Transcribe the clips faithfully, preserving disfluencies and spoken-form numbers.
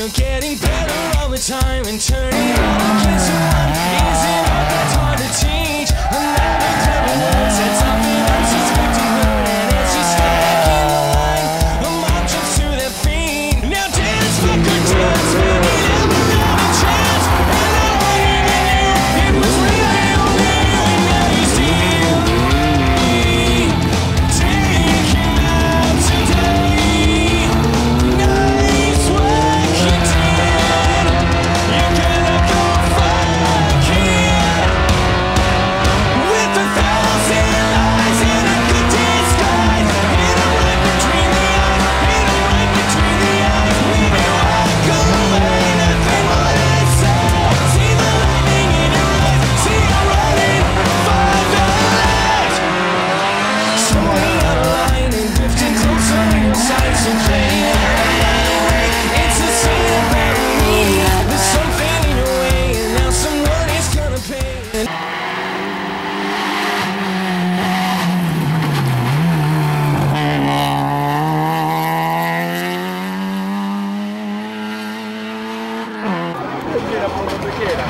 you're getting better all the time and turning out against one isn't all that hard to teach. Another clever word sets off an unsuspecting bird, and as you step back in the line, a mob jumps to their feet. Now dance, fucker, dance, man, you never had a chance. And I wouldn't even knew it was really only you, and now you steal me. Take him out today. Nice work you did. You're gonna go fucking with a thousand lies in a good disguise. Hit 'em right between the eyes. Hit 'em right between the eyes. When you walk away, nothing more to say. See the lightning in your eyes. See you running for the light. Slowing out of line and drifting closer to your sights and playing out of line. It's a scene about me. There's something in your way, and now someone is gonna pay. Quiera por donde quiera.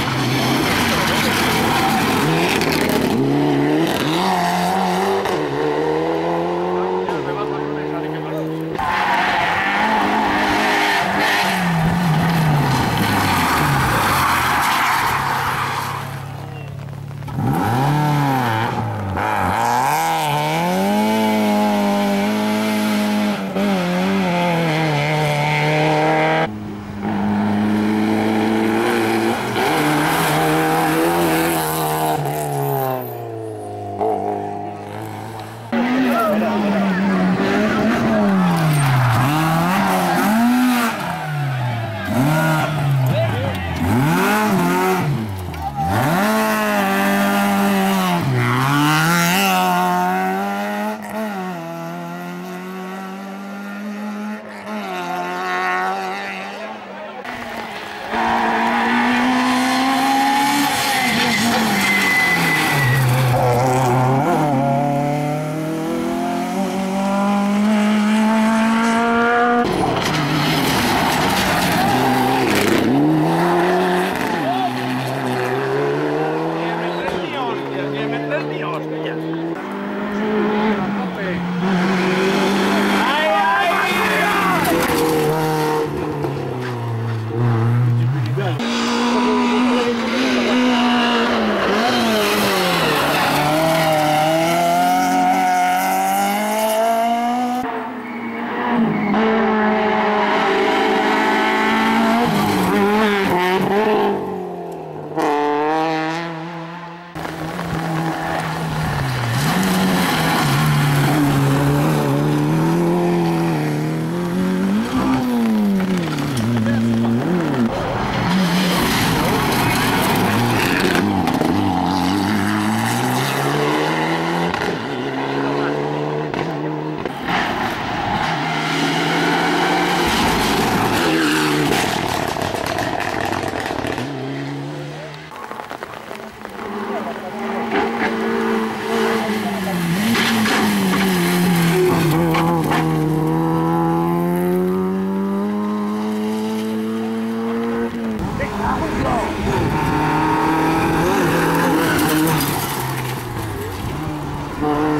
Go!